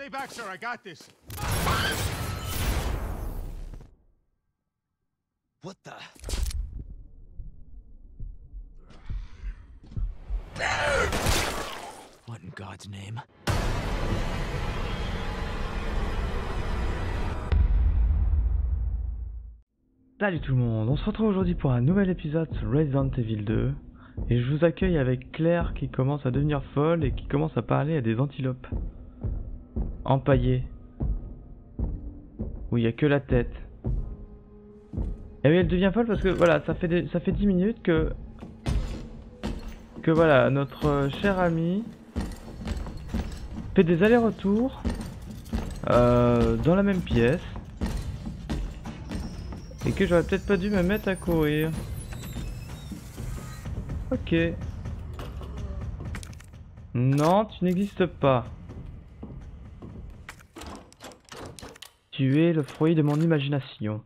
Stay back, sir. I got this. What the? What in God's name? Salut tout le monde, on se retrouve aujourd'hui pour un nouvel épisode sur Resident Evil 2 et je vous accueille avec Claire qui commence à devenir folle et qui commence à parler à des antilopes empaillées où il n'y a que la tête. Et oui, elle devient folle parce que voilà, ça fait 10 minutes que voilà, notre cher ami fait des allers-retours dans la même pièce. Et que j'aurais peut-être pas dû me mettre à courir. Ok. Non, tu n'existes pas. Tu es le fruit de mon imagination.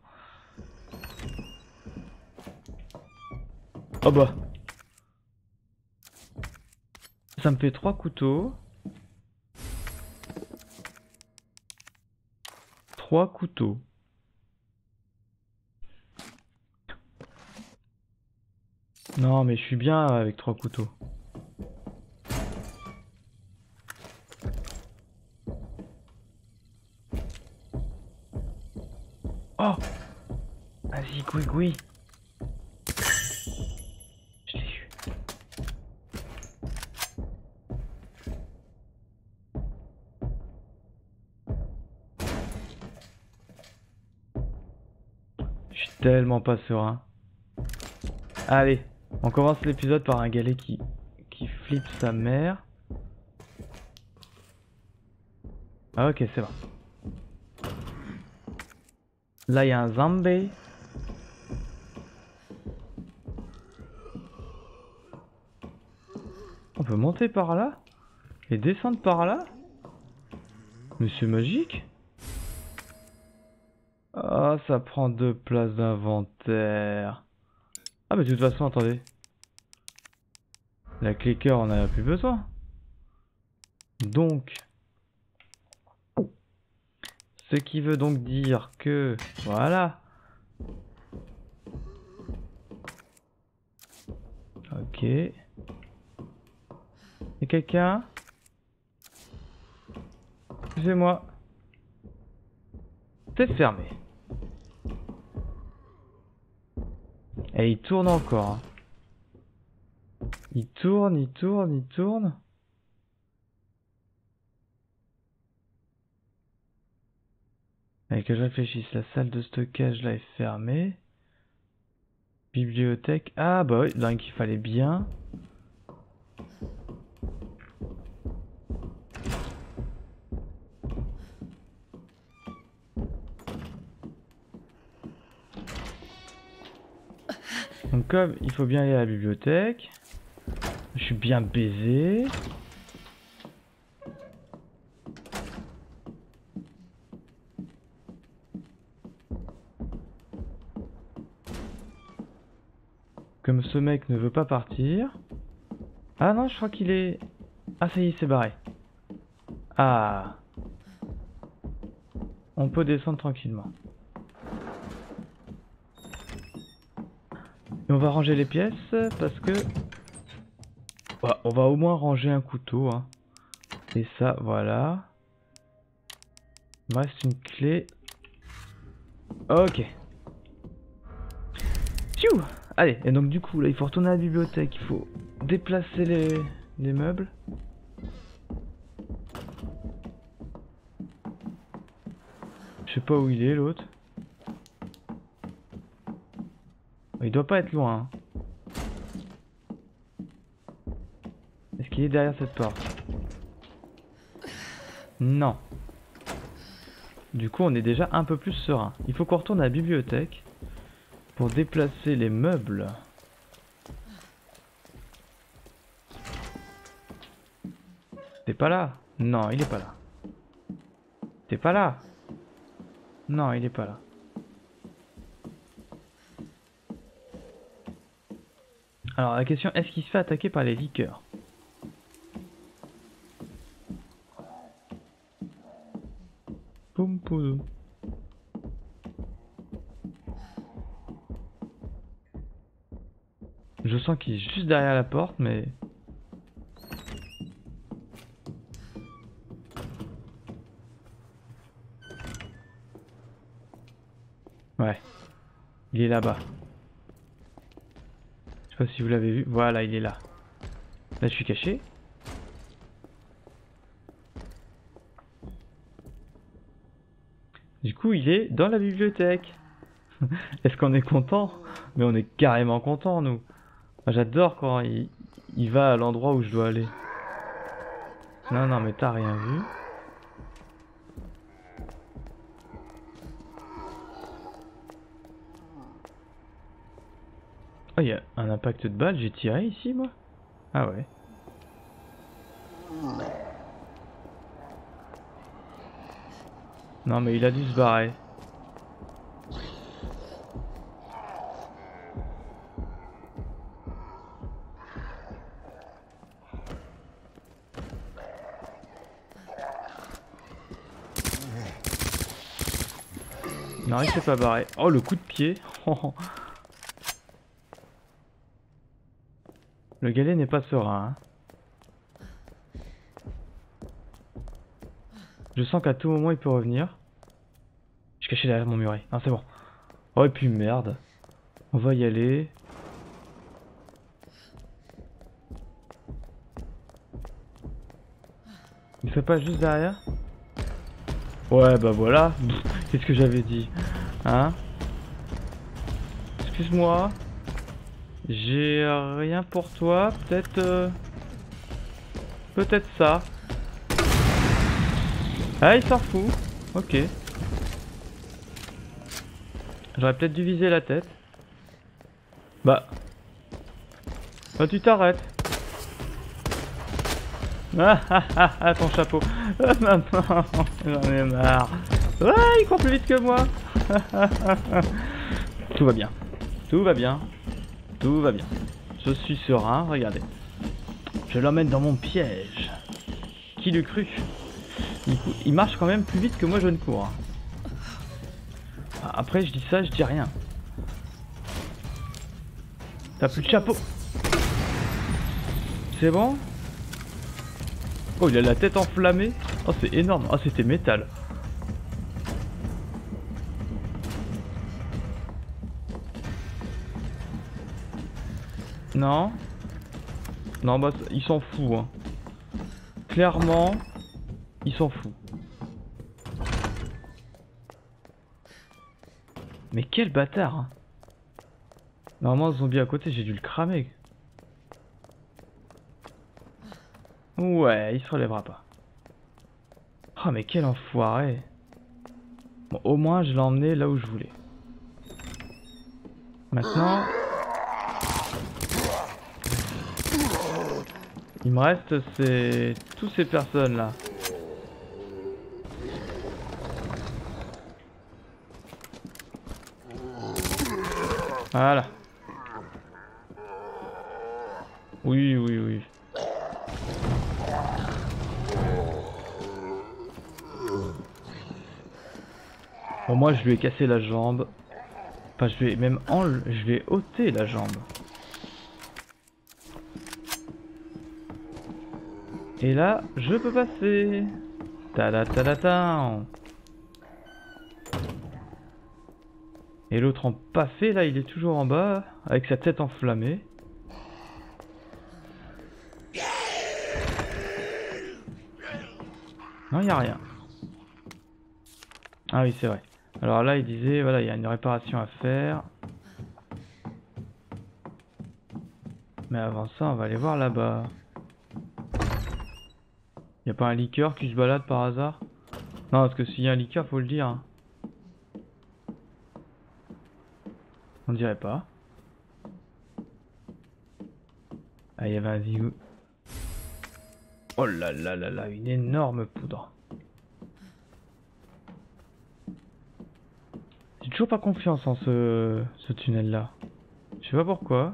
Oh bah. Ça me fait 3 couteaux. 3 couteaux. Non, mais je suis bien avec 3 couteaux. Oh! Vas-y, goui. Je l'ai eu. Je suis tellement pas serein. Allez. On commence l'épisode par un galet qui flippe sa mère. Ah, ok, c'est bon. Là, il y a un zombie. On peut monter par là et descendre par là. Mais c'est magique. Ah, ça prend 2 places d'inventaire. Ah, mais de toute façon, attendez. La clicker, on en a plus besoin. Donc, ce qui veut donc dire que... Voilà. Ok. Et quelqu'un? C'est moi. C'est fermé. Et il tourne encore. Hein. Il tourne. Et que je réfléchisse, la salle de stockage là est fermée. Bibliothèque. Ah bah oui, donc il fallait bien. Donc comme il faut bien aller à la bibliothèque. Je suis bien baisé. Comme ce mec ne veut pas partir. Ah non, je crois qu'il est... Ah ça y est, il s'est barré. Ah. On peut descendre tranquillement. Et on va ranger les pièces parce que... Bah, on va au moins ranger un couteau. Hein. Et ça, voilà. Il me reste une clé. Ok. Pfiou. Allez, et donc du coup, là, il faut retourner à la bibliothèque. Il faut déplacer les meubles. Je sais pas où il est, l'autre. Il doit pas être loin. Hein. Est-ce qu'il est derrière cette porte? Non. Du coup, on est déjà un peu plus serein. Il faut qu'on retourne à la bibliothèque pour déplacer les meubles. T'es pas là? Non, il est pas là. T'es pas là? Non, il est pas là. Alors, la question, est-ce qu'il se fait attaquer par les liqueurs? Poum poum. Je sens qu'il est juste derrière la porte, mais... Ouais. Il est là-bas. Je sais pas si vous l'avez vu. Voilà, il est là. Là, je suis caché. Du coup, il est dans la bibliothèque. Est-ce qu'on est content? Mais on est carrément content, nous. Moi, j'adore quand il va à l'endroit où je dois aller. Non, non, mais t'as rien vu. Oh, il y a un impact de balle. J'ai tiré ici, moi? Ah ouais. Non, mais il a dû se barrer. Non, il s'est pas barré. Oh, le coup de pied. Le galet n'est pas serein. Hein. Je sens qu'à tout moment, il peut revenir. Je suis caché derrière mon muret. Ah, c'est bon. Oh, et puis merde. On va y aller. Il fait pas juste derrière? Ouais, bah voilà. Qu'est-ce que j'avais dit? Hein? Excuse-moi. J'ai rien pour toi. Peut-être... Peut-être ça. Ah, il s'en fout. Ok. J'aurais peut-être dû viser la tête. Bah. Bah, tu t'arrêtes. Ah ah ah ah, ton chapeau. Ah, maintenant, j'en ai marre. Ouais, il court plus vite que moi. Tout va bien. Tout va bien. Tout va bien. Je suis serein, regardez. Je l'emmène dans mon piège. Qui l'eût cru? Il marche quand même plus vite que moi je ne cours. Après je dis ça, je dis rien. T'as plus de chapeau. C'est bon? Oh, il a la tête enflammée. Oh, c'est énorme. Oh, c'était métal. Non. Non, bah, il s'en fout. Hein. Clairement, il s'en fout. Mais quel bâtard. Hein. Normalement, le zombie à côté, j'ai dû le cramer. Ouais, il se relèvera pas. Oh, mais quel enfoiré. Bon, au moins, je l'ai emmené là où je voulais. Maintenant... Il me reste toutes ces personnes là. Voilà. Oui, oui, oui. Bon, moi je lui ai cassé la jambe. Enfin, je vais même je vais ôter la jambe. Et là, je peux passer. Ta-da-ta-da-ta. Et l'autre en passé, là, il est toujours en bas, avec sa tête enflammée. Non, il n'y a rien. Ah oui, c'est vrai. Alors là, il disait, voilà, il y a une réparation à faire. Mais avant ça, on va aller voir là-bas. Y a pas un liqueur qui se balade par hasard? Non, parce que s'il y a un liqueur, faut le dire. Hein. On dirait pas. Ah, il y avait un zigou. Oh là là là là, une énorme poudre. J'ai toujours pas confiance en ce tunnel là. Je sais pas pourquoi.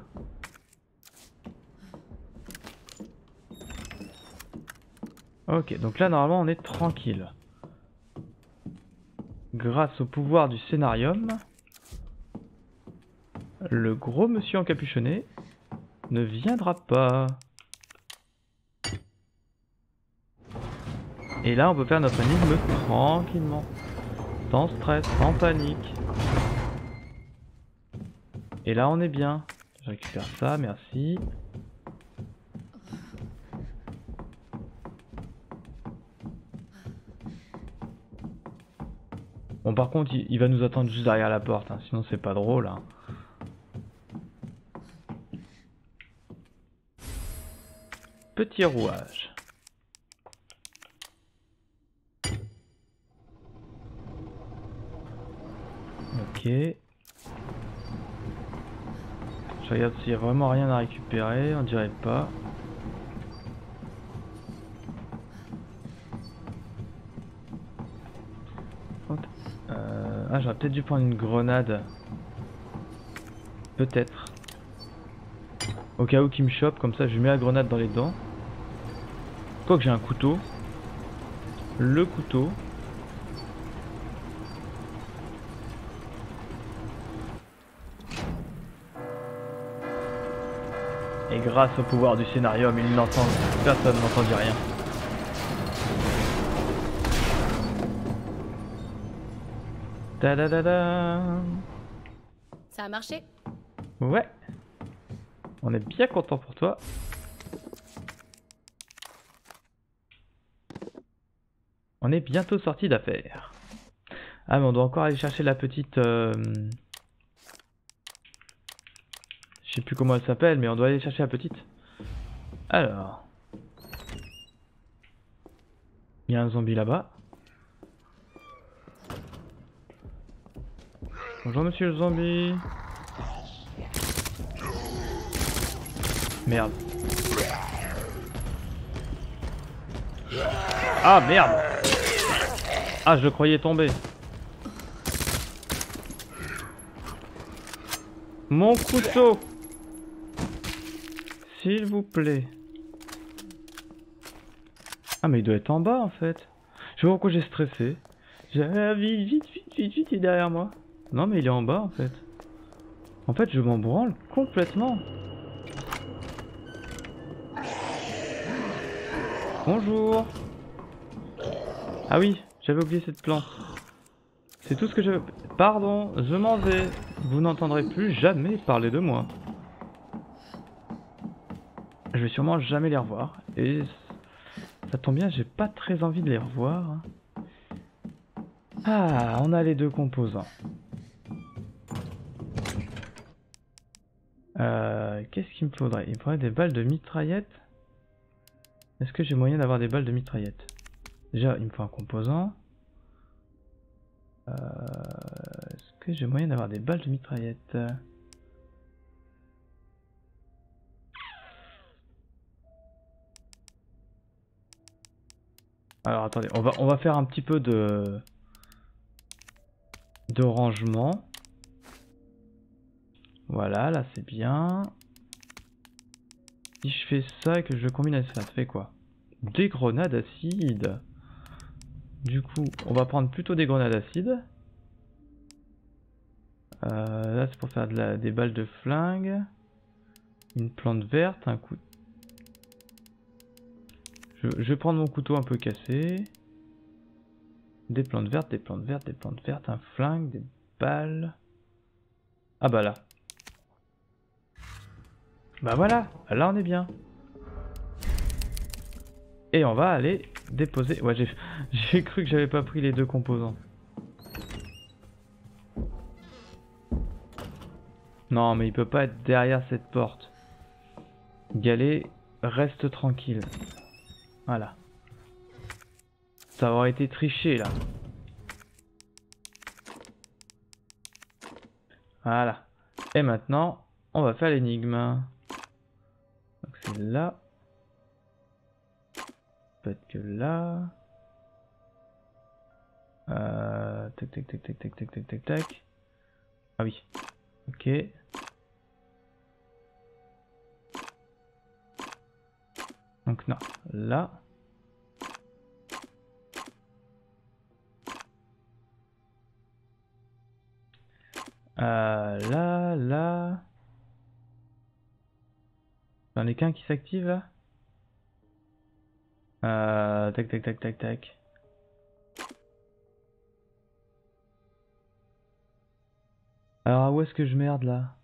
Ok, donc là normalement on est tranquille. grâce au pouvoir du scénarium, le gros monsieur encapuchonné ne viendra pas. Et là, on peut faire notre énigme tranquillement. Sans stress, sans panique. Et là, on est bien. Je récupère ça, merci. Bon, par contre, il va nous attendre juste derrière la porte, hein, sinon c'est pas drôle. Hein. Petit rouage. Ok. Je regarde s'il y a vraiment rien à récupérer, on dirait pas. Ah, j'aurais peut-être dû prendre une grenade. Peut-être. Au cas où qu'il me chope, comme ça je mets la grenade dans les dents. Quoique j'ai un couteau. Le couteau. Et grâce au pouvoir du scénarium, ils n'entendent. Personne n'entendit rien. Ta-da-da-da. Ça a marché? Ouais. On est bien content pour toi. On est bientôt sorti d'affaire. Ah mais on doit encore aller chercher la petite... Je sais plus comment elle s'appelle, mais on doit aller chercher la petite. Alors... Il y a un zombie là-bas. Bonjour monsieur le zombie. Merde. Ah merde. Ah, je le croyais tomber. Mon couteau. S'il vous plaît. Ah mais il doit être en bas en fait. Je sais pas pourquoi j'ai stressé. J'ai vite, vite, vite, vite, vite, il est derrière moi. Non mais il est en bas en fait. En fait je m'en branle complètement. Bonjour. Ah oui, j'avais oublié cette plante. C'est tout ce que j'avais... Pardon, je m'en vais. Vous n'entendrez plus jamais parler de moi. Je vais sûrement jamais les revoir. Et ça tombe bien, j'ai pas très envie de les revoir. Ah, on a les deux composants. Qu'est-ce qu'il me faudrait? Il me faudrait des balles de mitraillette. Est-ce que j'ai moyen d'avoir des balles de mitraillette? Déjà, il me faut un composant. Est-ce que j'ai moyen d'avoir des balles de mitraillette? Alors attendez, on va faire un petit peu de rangement. Voilà, là c'est bien. Si je fais ça et que je le combine avec ça, ça fait quoi? Des grenades acides. Du coup, on va prendre plutôt des grenades acides. Là c'est pour faire des balles de flingue. Une plante verte, un coup. Je vais prendre mon couteau un peu cassé. Des plantes vertes, des plantes vertes, des plantes vertes, un flingue, des balles. Ah bah là. Bah voilà, là on est bien. Et on va aller déposer... Ouais, j'ai cru que j'avais pas pris les deux composants. Non, mais il peut pas être derrière cette porte. Galet, reste tranquille. Voilà. Ça aurait été triché là. Voilà. Et maintenant, on va faire l'énigme. Donc c'est là. Peut-être que là. Tac tac tac tac tac tac tac tac tac. Ah oui. Ok. Donc non. Là. Là. J'en ai qu'un qui s'active là. Tac. Alors où est-ce que je merde là?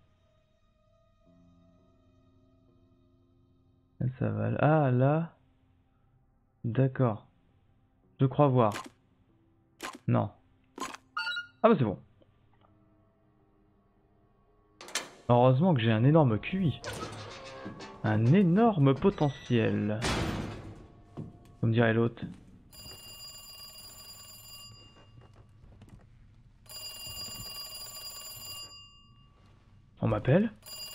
Ça va. Ah là. D'accord. Je crois voir. Non. Ah bah c'est bon. Heureusement que j'ai un énorme QI. Un énorme potentiel. Comme dirait l'autre. On m'appelle?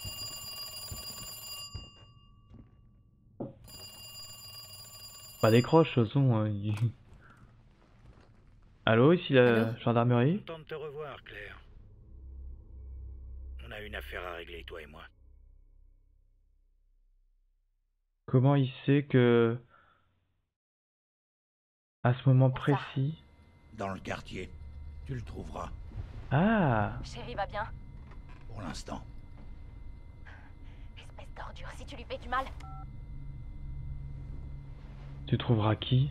Pas décroche, de toute façon. Allô, ici la Allô? gendarmerie? Content de te revoir, Claire. On a une affaire à régler, toi et moi. Comment il sait que... à ce moment Où ça? précis... Dans le quartier, tu le trouveras, Ah! Chérie va bien? pour l'instant. Espèce d'ordure, si tu lui fais du mal. Tu trouveras qui?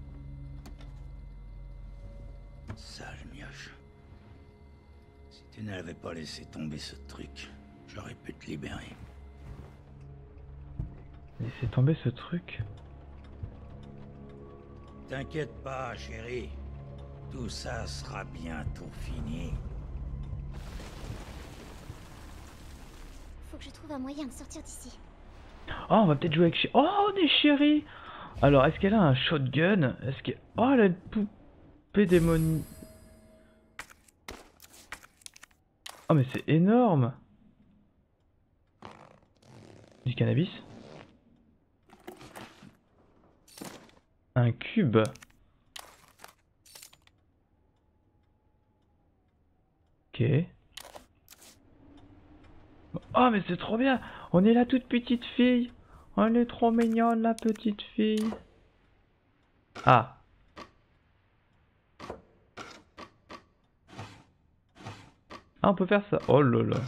Sage mioche. Si tu n'avais pas laissé tomber ce truc, j'aurais pu te libérer. Laissez tomber ce truc. T'inquiète pas, chérie. Tout ça sera bientôt fini. Faut que je trouve un moyen de sortir d'ici. Oh, on va peut-être jouer avec Oh, on est chérie! Alors, est-ce qu'elle a un shotgun? Est-ce qu'elle... Oh, elle a une poupée démoniaque. Oh, mais c'est énorme! Du cannabis? Un cube? Ok. Oh, mais c'est trop bien! On est la toute petite fille! Elle est trop mignonne, la petite fille! Ah! Ah, on peut faire ça! Oh là là!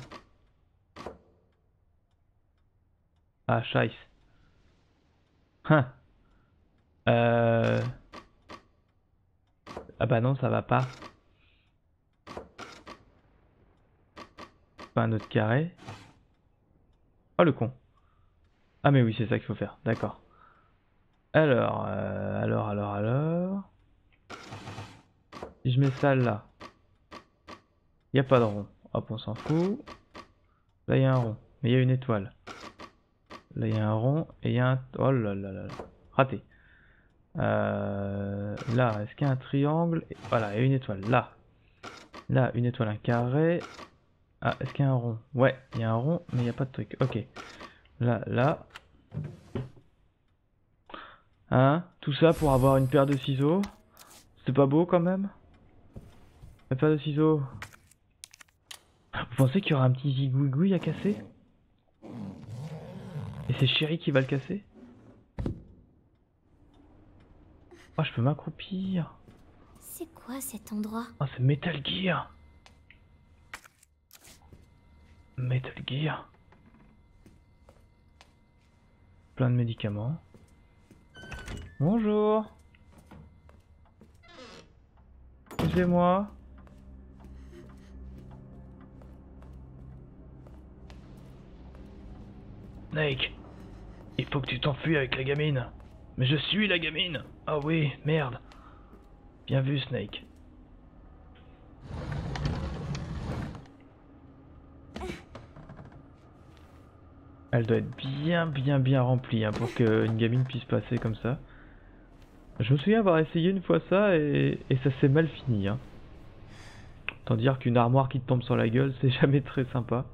Ah, scheiße! Hein! Ah bah non, ça va pas. Pas un autre carré. Oh le con. Ah mais oui, c'est ça qu'il faut faire. D'accord. Alors. Si je mets ça là. Y a pas de rond. Hop, on s'en fout. Là, il y a un rond. Mais il y a une étoile. Là, il y a un rond. Et il y a un... Oh là là là là. Raté. Là, est-ce qu'il y a un triangle? Voilà, il y a une étoile. Là. Là, une étoile, un carré. Ah, est-ce qu'il y a un rond? Ouais, il y a un rond, mais il n'y a pas de truc. Ok. Là. Hein? Tout ça pour avoir une paire de ciseaux? C'est pas beau quand même? La paire de ciseaux. Vous pensez qu'il y aura un petit zigouigoui à casser? Et c'est Chéri qui va le casser? Oh, je peux m'accroupir. C'est quoi cet endroit? Oh, c'est Metal Gear. Metal Gear. Plein de médicaments. Bonjour. Excusez-moi. Snake, il faut que tu t'enfuis avec la gamine. Mais je suis la gamine. Ah oui, merde. Bien vu, Snake. Elle doit être bien remplie hein, pour qu'une gamine puisse passer comme ça. Je me souviens avoir essayé une fois ça et ça s'est mal fini. Hein. Autant dire qu'une armoire qui te tombe sur la gueule, c'est jamais très sympa.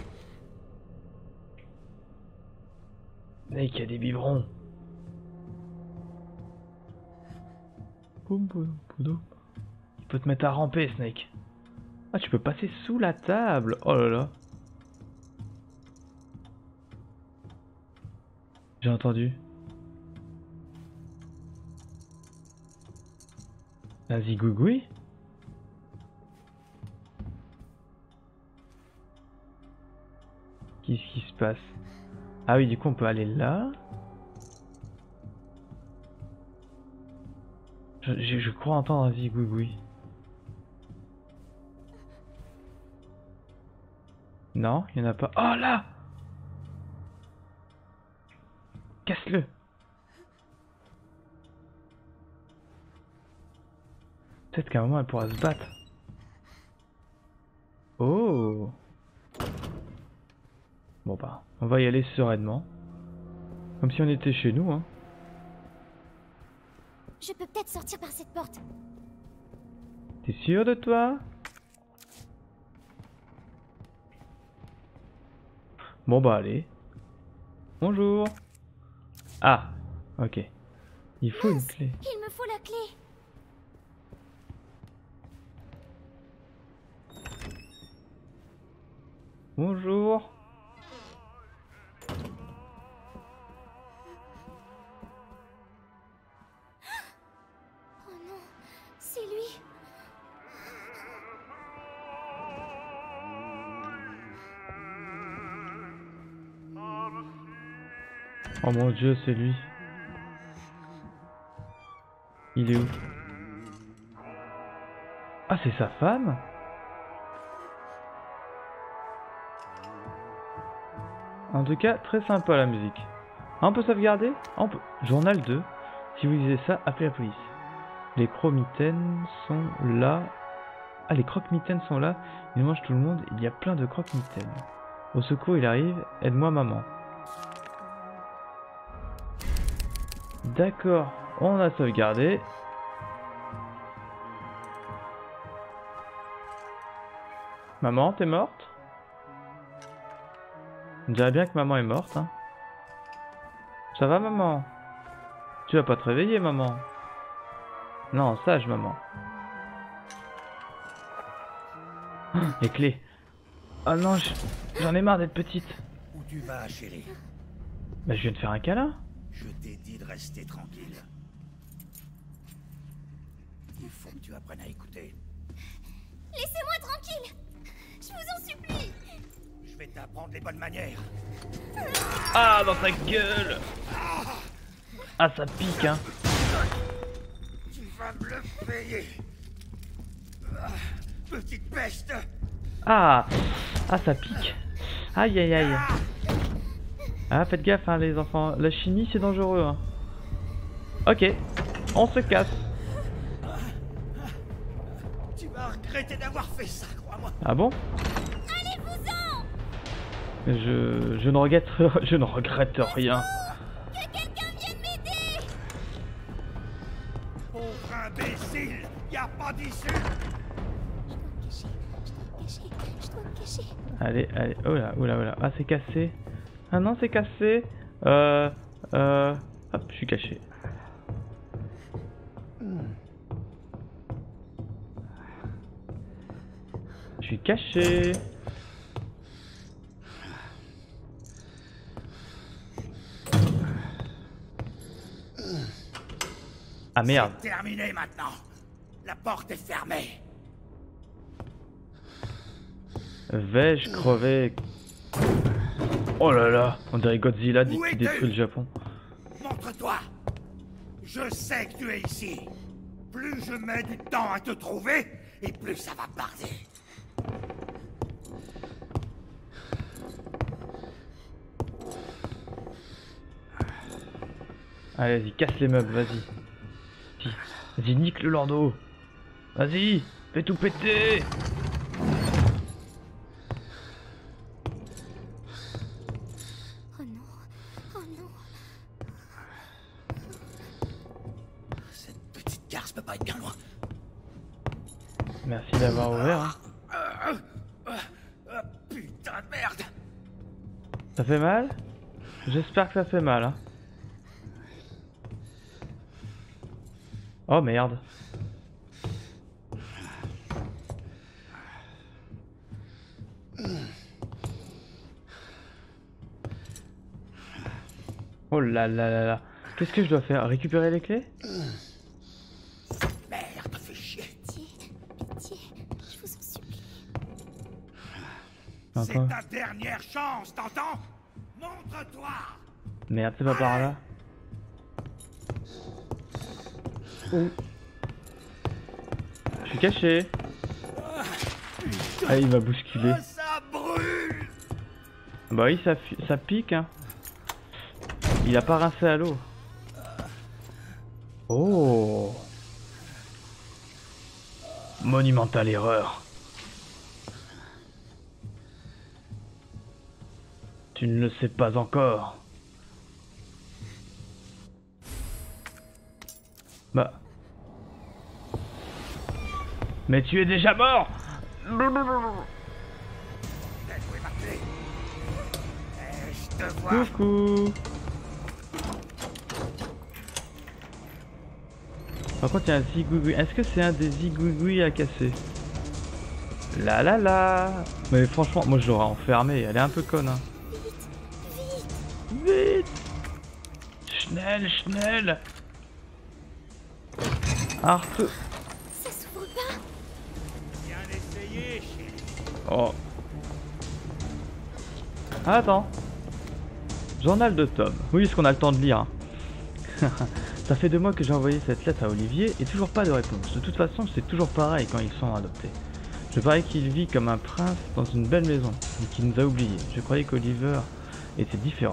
Snake, il y a des biberons. Il peut te mettre à ramper, Snake. Ah, tu peux passer sous la table. Oh là là. J'ai entendu. Un zigouigoui? Qu'est-ce qui se passe? Ah oui, du coup on peut aller là. Je crois entendre un zigouigoui. Non, il n'y en a pas. Oh là! Casse-le! Peut-être qu'à un moment elle pourra se battre. Oh! Bon bah, on va y aller sereinement. Comme si on était chez nous, hein. Je peux peut-être sortir par cette porte. T'es sûr de toi? Bon bah allez. Bonjour. Ah, ok. Il faut une clé. Il me faut la clé. Bonjour. Oh non, c'est lui. Oh mon dieu, c'est lui. Il est où? Ah, c'est sa femme? En tout cas, très sympa la musique. Ah, on peut sauvegarder? Ah, on peut. Journal 2. Si vous lisez ça, appelez la police. Les croque-mitaines sont là. Ah, les croque-mitaines sont là. Ils mangent tout le monde. Il y a plein de croque-mitaines. Au secours, il arrive. Aide-moi, maman. D'accord. On a sauvegardé. Maman, t'es morte? On dirait bien que maman est morte, hein. Ça va, maman? Tu vas pas te réveiller, maman? Non, sage, maman. Oh, les clés. Oh non, j'en ai marre d'être petite. Où tu vas, chérie? Bah, je viens de faire un câlin. Je t'ai dit de rester tranquille. Il faut que tu apprennes à écouter. Laissez-moi tranquille. Je vous en supplie. Je vais t'apprendre les bonnes manières. Ah, dans ta gueule! Ah, ça pique, hein. Tu vas me le payer. Petite peste. Ah! Ah, ça pique. Aïe, aïe, aïe. Ah, faites gaffe, hein, les enfants. La chimie, c'est dangereux, hein. Ok, on se casse. Tu vas regretter d'avoir fait ça, crois-moi. Ah bon? Allez-vous-en. Je ne regrette rien. Que quelqu'un vienne m'aider. Pauvre imbécile, y a pas d'issue. Je dois me cacher. Allez, allez. Oh là, oh là, oh là. Ah, c'est cassé. Ah non, c'est cassé. Hop, je suis caché. Je suis caché. Ah merde. C'est terminé maintenant. La porte est fermée. Vais-je crever? Oh là là, on dirait Godzilla dit Où qu'il es-tu? détruit le Japon. Montre-toi. Je sais que tu es ici. Plus je mets du temps à te trouver, et plus ça va barder. Allez, vas-y, casse les meubles, vas-y. Vas-y, nique le Lordo. Vas-y, fais tout péter. Oh non. Oh non. Cette petite garce peut pas être bien loin. Merci d'avoir ouvert. Hein. Putain de merde. Ça fait mal? J'espère que ça fait mal. Hein. Oh merde. Oh là là là là. Qu'est-ce que je dois faire? Récupérer les clés? Merde, fais chier. Pitié. Je vous en supplie. C'est Attends. ta dernière chance, t'entends? Montre-toi! Merde, c'est pas par là. Oh. Je suis caché. Ah, il m'a bousculé. Oh, ça brûle! Bah oui, ça pique, hein. Il a pas rincé à l'eau. Oh. Monumentale erreur. Tu ne le sais pas encore. Bah. Mais tu es déjà mort. Où est ma clé? Je te vois. Coucou. Par contre, il y a un zigouigoui. Est-ce que c'est un des zigouigouis à casser? La la la. Mais franchement, moi je l'aurais enfermée. Elle est un peu conne, hein. Vite. Schnell, schnell. Arthur. Ça s'ouvre pas. Bien essayé, chérie. Oh. Ah, attends. Journal de Tom. Oui, est-ce qu'on a le temps de lire, hein. Ça fait 2 mois que j'ai envoyé cette lettre à Olivier et toujours pas de réponse. De toute façon, c'est toujours pareil quand ils sont adoptés. Je parie qu'il vit comme un prince dans une belle maison, mais qu'il nous a oubliés. Je croyais qu'Oliver était différent.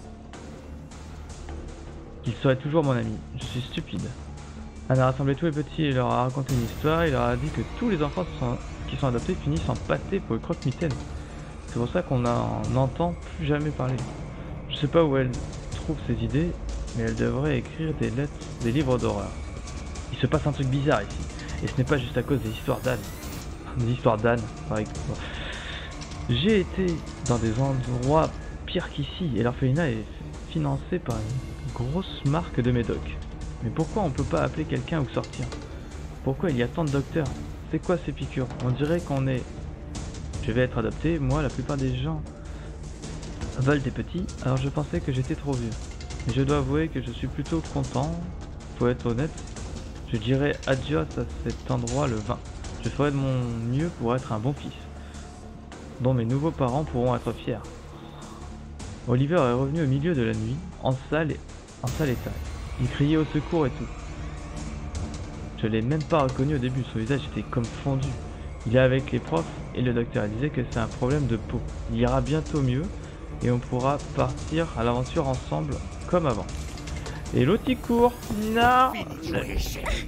Qu'il serait toujours mon ami. Je suis stupide. On a rassemblé tous les petits et leur a raconté une histoire. Il leur a dit que tous les enfants qui sont adoptés finissent en pâté pour le croque-mitaine. C'est pour ça qu'on n'entend plus jamais parler. Je sais pas où elle trouve ces idées, mais elle devrait écrire des lettres, des livres d'horreur. Il se passe un truc bizarre ici, et ce n'est pas juste à cause des histoires d'Anne. Des histoires d'Anne, par exemple. J'ai été dans des endroits pires qu'ici, et l'orphelinat est financé par une grosse marque de médoc. Mais pourquoi on peut pas appeler quelqu'un ou sortir? Pourquoi il y a tant de docteurs? C'est quoi ces piqûres? On dirait qu'on est... Je vais être adopté, moi la plupart des gens veulent des petits, alors je pensais que j'étais trop vieux. Mais je dois avouer que je suis plutôt content, pour être honnête. Je dirais adios à cet endroit le 20. Je ferai de mon mieux pour être un bon fils, dont mes nouveaux parents pourront être fiers. Oliver est revenu au milieu de la nuit, en sale état. Il criait au secours et tout. Je l'ai même pas reconnu au début, son visage était comme fondu. Il est avec les profs et le docteur disait que c'est un problème de peau. Il ira bientôt mieux et on pourra partir à l'aventure ensemble comme avant. Et l'autre il court. Non. Fini de jouer, chérie.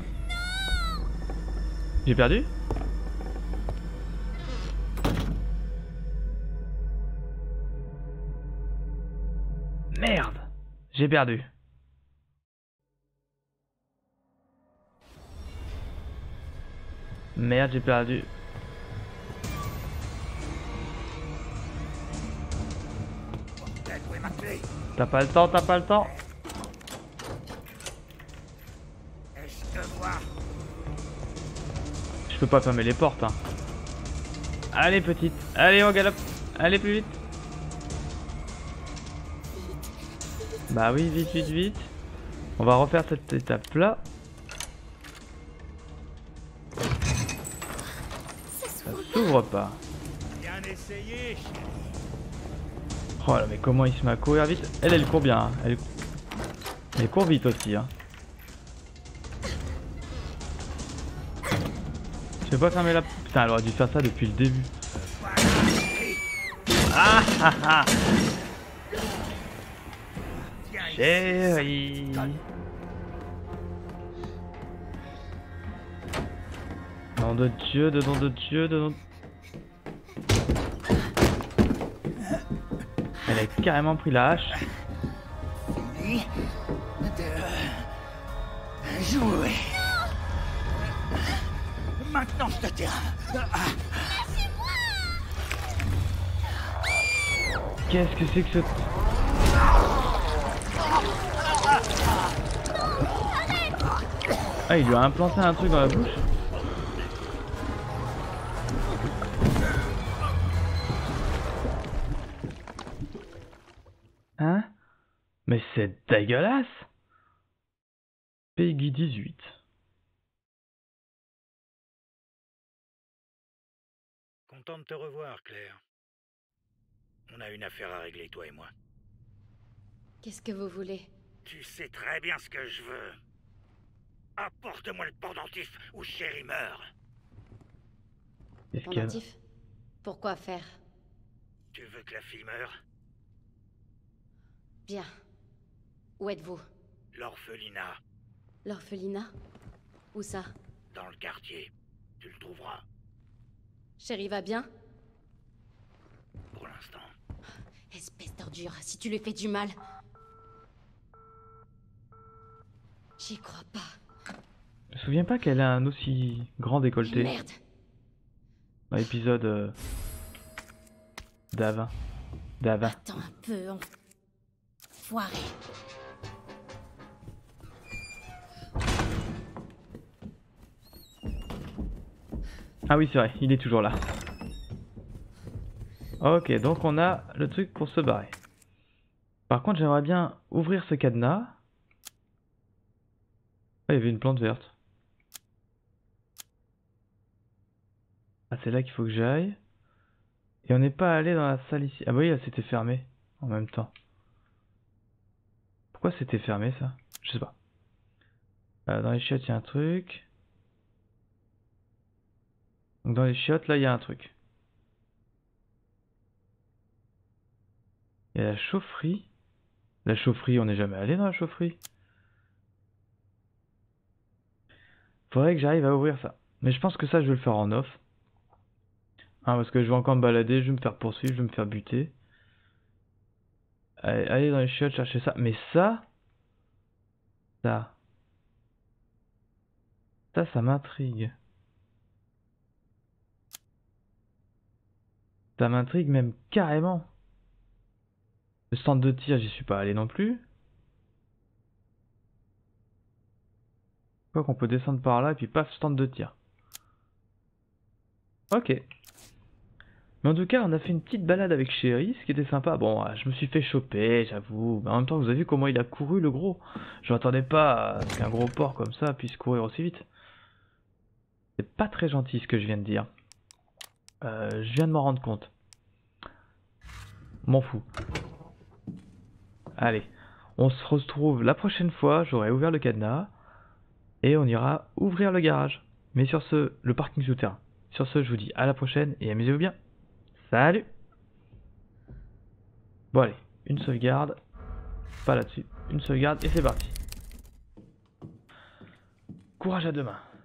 J'ai perdu? Merde. J'ai perdu. Merde, j'ai perdu. Où est ma clé? T'as pas le temps, t'as pas le temps. Je te vois. Je peux pas fermer les portes, hein. Allez, petite. Allez, on galope. Allez, plus vite. Bah oui, vite, vite, vite. On va refaire cette étape-là. Ça s'ouvre pas. Bien essayé, chérie. Oh là, mais comment il se met à courir vite? Elle court bien, hein. Elle court vite aussi, hein. Je vais pas fermer la... Putain, elle aurait dû faire ça depuis le début. Ah ah ah. Chérie. Nom de Dieu, de nom de Dieu, de nom... Elle a carrément pris la hache. Fini de jouer. Maintenant, je te tiens. Qu'est-ce que c'est que ce... Ah, il lui a implanté un truc dans la bouche. Hein? Mais c'est dégueulasse! Peggy 18. Content de te revoir, Claire. On a une affaire à régler, toi et moi. Qu'est-ce que vous voulez? Tu sais très bien ce que je veux. Apporte-moi le pendentif ou Sherry meurt. Qu'est-ce qu'il y a? Pendentif? Pourquoi faire? Tu veux que la fille meure? Bien. Où êtes-vous? L'orphelinat, L'orphelinat? Où ça? dans le quartier. Tu le trouveras, Chérie va bien? pour l'instant. Espèce d'ordure, si tu lui fais du mal. J'y crois pas. Je me souviens pas qu'elle a un aussi grand décolleté Merde! dans l'épisode d'avant. Attends un peu, foiré. Ah oui, c'est vrai, il est toujours là. Ok, donc on a le truc pour se barrer. Par contre, j'aimerais bien ouvrir ce cadenas. Ah, il y avait une plante verte. Ah, c'est là qu'il faut que j'aille. Et on n'est pas allé dans la salle ici. Ah bah oui, là c'était fermé en même temps. Pourquoi c'était fermé ça? Je sais pas. Dans les chiottes, il y a un truc. Donc dans les chiottes, là, il y a un truc. Il y a la chaufferie. La chaufferie, on n'est jamais allé dans la chaufferie. Faudrait que j'arrive à ouvrir ça. Mais je pense que ça, je vais le faire en off. Hein, parce que je vais encore me balader, je vais me faire poursuivre, je vais me faire buter. Allez dans les chiottes chercher ça. Mais ça... Ça m'intrigue. Ça m'intrigue même carrément. Le stand de tir, j'y suis pas allé non plus. Quoi qu'on peut descendre par là et puis paf, stand de tir. Ok. Mais en tout cas, on a fait une petite balade avec Sherry, ce qui était sympa. Bon, je me suis fait choper, j'avoue. Mais en même temps, vous avez vu comment il a couru, le gros. Je m'attendais pas à ce qu'un gros porc comme ça puisse courir aussi vite. C'est pas très gentil ce que je viens de dire. Je viens de m'en rendre compte. M'en fous. Allez, on se retrouve la prochaine fois. J'aurai ouvert le cadenas. Et on ira ouvrir le garage. Mais sur ce, le parking souterrain. Sur ce, je vous dis à la prochaine et amusez-vous bien. Salut! Bon allez, une sauvegarde. Pas là-dessus. Une sauvegarde et c'est parti. Courage à demain.